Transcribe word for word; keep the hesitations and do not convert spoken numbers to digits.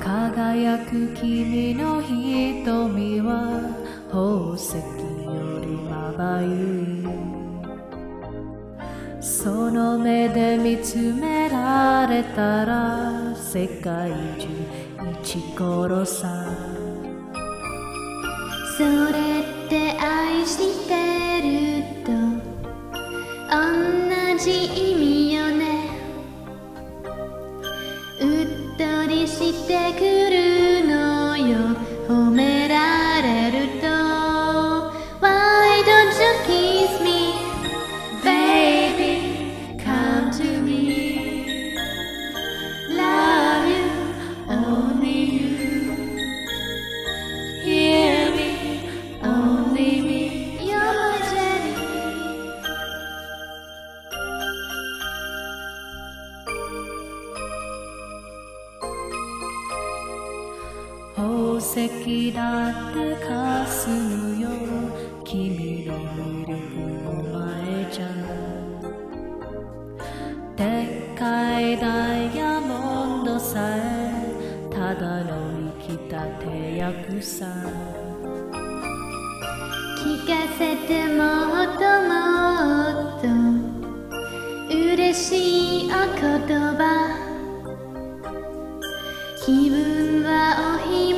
輝く君の瞳は宝石よりまばゆい。その目で見つめられたら世界中一頃さ。 それって愛してると同じ意味よね。うっとりしてくるのよ褒められると。 Why don't you kiss me baby come to me love you only you hear me only me you're my jelly。 宝石だって霞むよ君の魅力の前じゃ。でっかいダイヤモンドさえただの生きた手役さ。 聞かせてもっともっと嬉しいお言葉。気分はおひ